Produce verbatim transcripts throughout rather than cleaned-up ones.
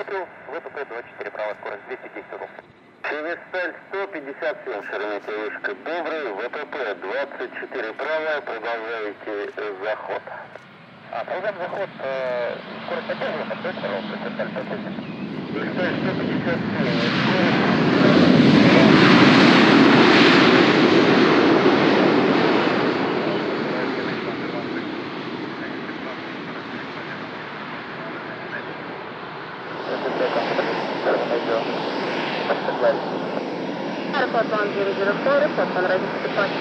ВПП двадцать четыре, правая скорость двести десять узлов. Севесталь сто пятьдесят семь, ширина вышка Бобры, ВПП двадцать четыре, правая, продолжаете заход. А, продолжаем заход, э, скорость поддерживаем, подскажите, пожалуйста, Севесталь сто пятьдесят семь. Севесталь сто пятьдесят семь, Airport one zero zero four, report on ready for departure.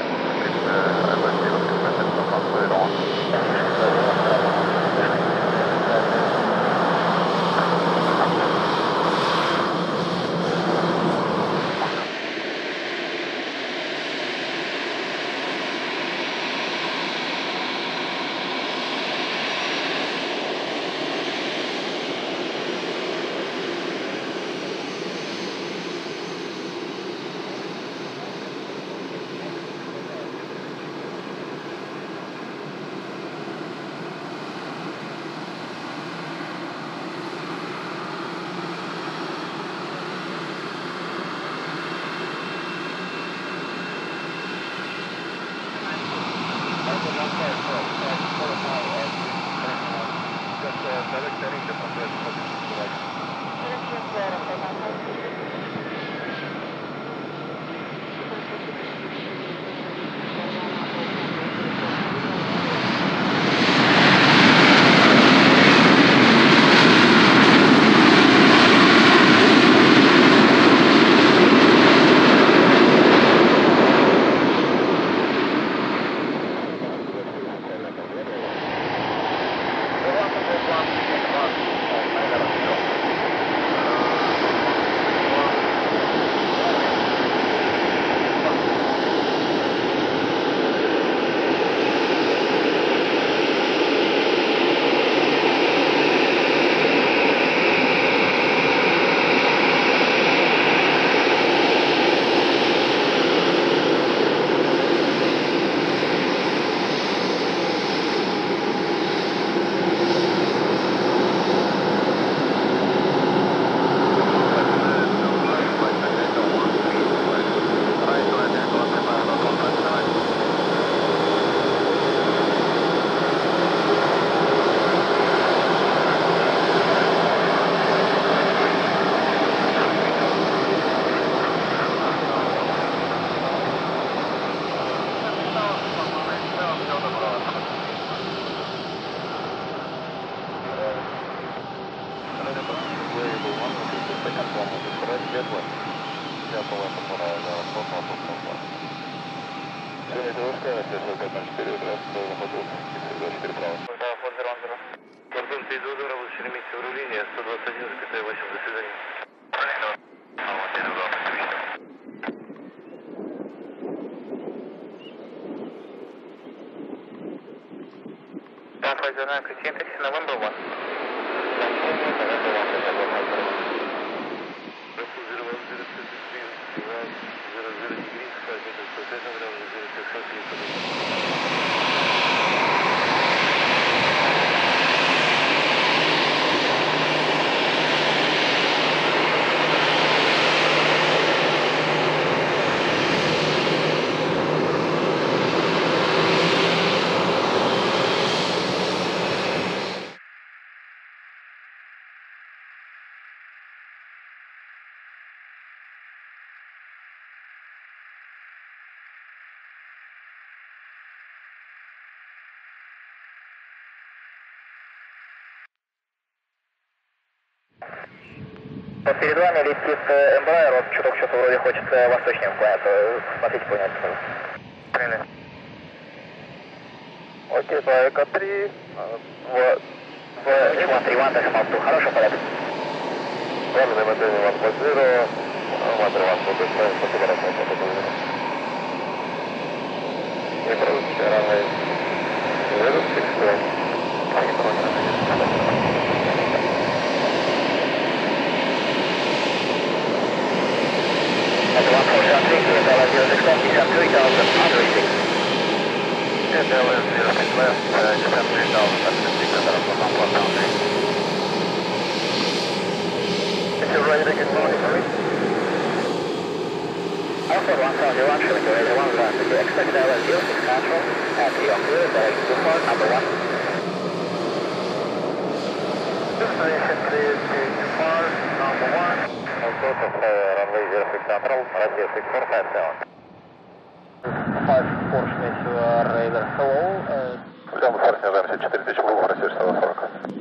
November one. Перед вами летит Embraer, вот чуток что-то вроде хочет восточнее вклоняться. Смотрите, понять, пожалуйста. Принято. Окей, два Эко три, в... в... Чума три, Ван, дальше Малту. Хороший порядок. Ладно, МТ Ван по зеро, Ван Ван по зеро, фотография по зеро. Не проводите, ранее. Зеро, шесть, а не проводите. That's one four seven three, zero zero six one, descend three thousand, under six. Yeah, L S zero six left, uh, descend three thousand, that's the six, and that's one four seven three. good morning, sorry. Alpha one seventy-one, Sheremetyevo radar one, ground to expect L S zero six control, at the clear, direction to port, number one. Destination clear to depart, number one. Also to runway zero six control, radio six four five seven. five four Sheremetyevo radar, hello. Прямо форс ожидается четыре тысячи в России сто сорок.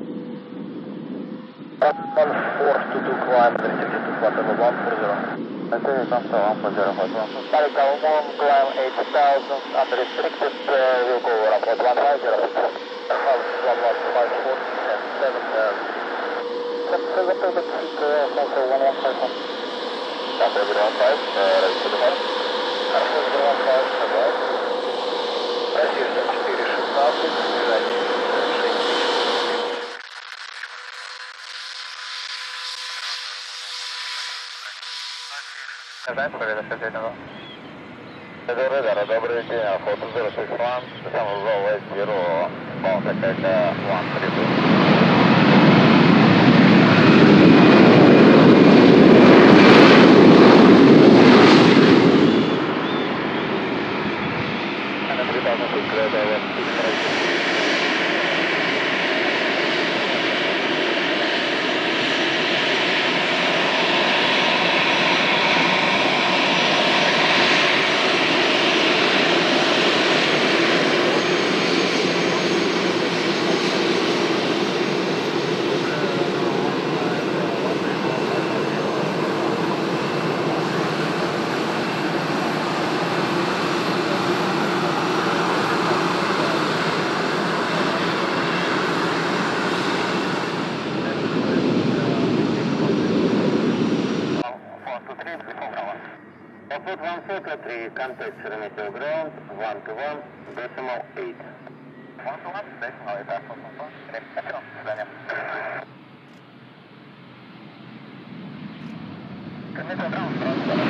One force to do climb, restricted to flight level one four zero. Okay, Tanto one four zero, one four zero. Malik Almon, climb eight thousand, unrestricted, uh, we'll go around one five zero. House one one five four and seven. Подготовка к Tanto one one five one. Tanto one five, ready to depart. Tanto one five, согласен. Россия четыре шестнадцать, движение шесть. Радара, добрый день, охота зero six one, сам узол Zero, bound attack one three two. Попут one Fokker three, contact Sheremetyevo ground, one to one, decimal eight. one to one, decimal eight, Афон, свидания. Sheremetyevo ground,